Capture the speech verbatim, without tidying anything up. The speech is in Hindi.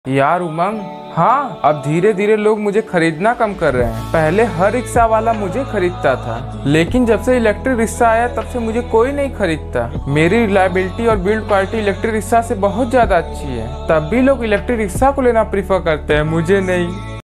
यार उमंग, हाँ अब धीरे धीरे लोग मुझे खरीदना कम कर रहे हैं। पहले हर रिक्शा वाला मुझे खरीदता था, लेकिन जब से इलेक्ट्रिक रिक्शा आया तब से मुझे कोई नहीं खरीदता। मेरी रिलायबिलिटी और बिल्ड क्वालिटी इलेक्ट्रिक रिक्शा से बहुत ज्यादा अच्छी है, तब भी लोग इलेक्ट्रिक रिक्शा को लेना प्रीफर करते हैं, मुझे नहीं।